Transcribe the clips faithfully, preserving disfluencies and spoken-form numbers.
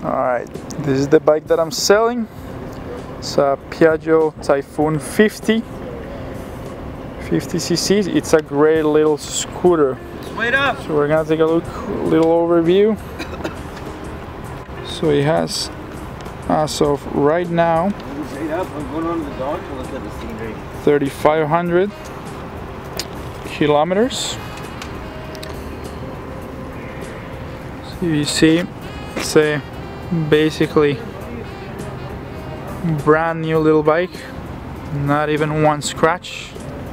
Alright, this is the bike that I'm selling. It's a Piaggio Typhoon fifty c c. It's a great little scooter. Wait up! So we're gonna take a look, a little overview. So it has, as of right now, thirty-five hundred kilometers. So you see, it's a basically brand new little bike, not even one scratch.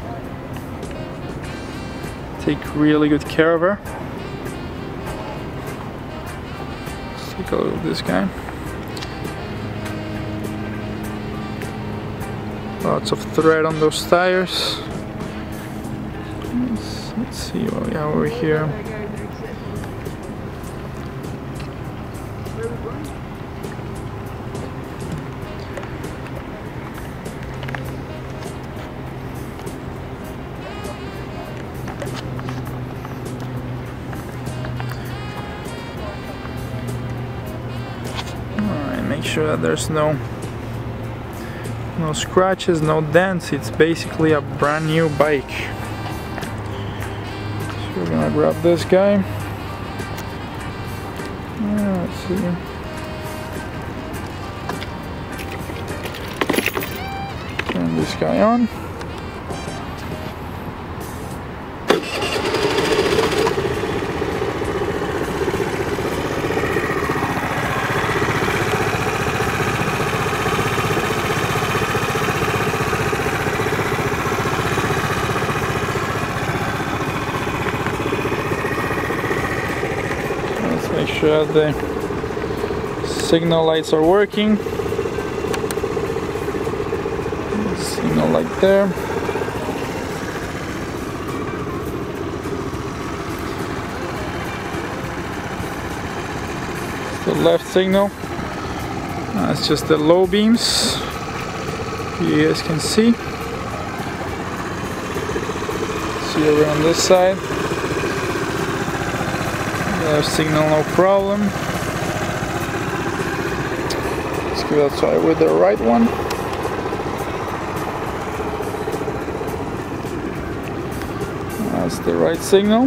Take really good care of her. Let's take a look at this guy. Lots of thread on those tires. Let's, let's see what we have over here. Make sure that there's no no scratches, no dents. It's basically a brand new bike. So we're gonna grab this guy. Uh, let's see. Turn this guy on. Make sure the signal lights are working. Signal light there. It's the left signal. That's just the low beams. You guys can see. See over on this side. Signal, no problem. Let's give it a try with the right one. That's the right signal.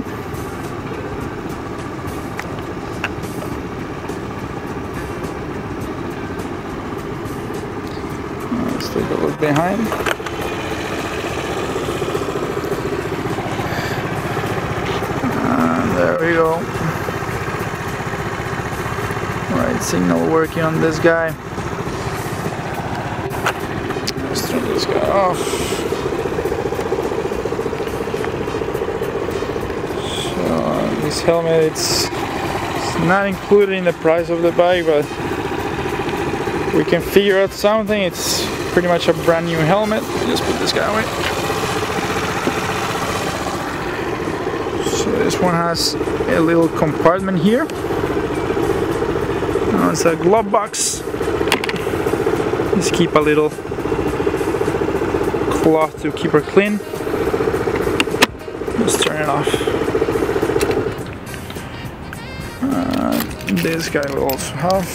Let's take a look behind. And there we go. Right signal working on this guy. Let's turn this guy off. So this helmet, it's, it's not included in the price of the bike, but we can figure out something. It's pretty much a brand new helmet. Just put this guy away. So this one has a little compartment here. It's a glove box. Just keep a little cloth to keep her clean. Just turn it off. Uh, this guy will also have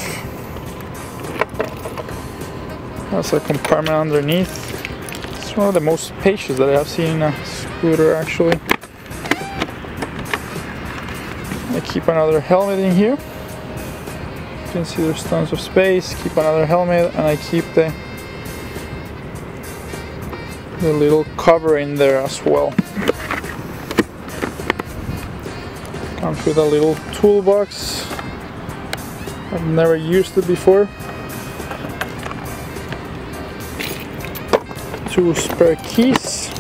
has a compartment underneath. It's one of the most spacious that I have seen in a scooter, actually. I keep another helmet in here. You can see there's tons of space. Keep another helmet, and I keep the the little cover in there as well. Comes with a little toolbox. I've never used it before. Two spare keys.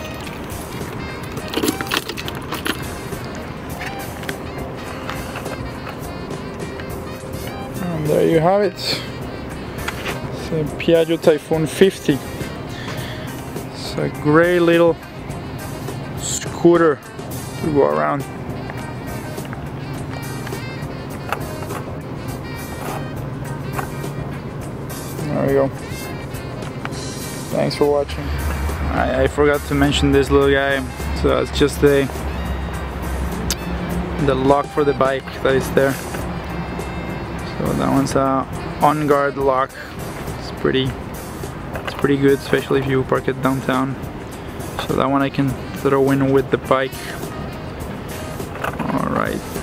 There you have it. It's a Piaggio Typhoon fifty. It's a great little scooter to go around. There we go. Thanks for watching. I, I forgot to mention this little guy. So it's just the the lock for the bike that is there. So that one's a on guard lock. It's pretty, it's pretty good, especially if you park it downtown. So that one I can throw in with the bike. All right.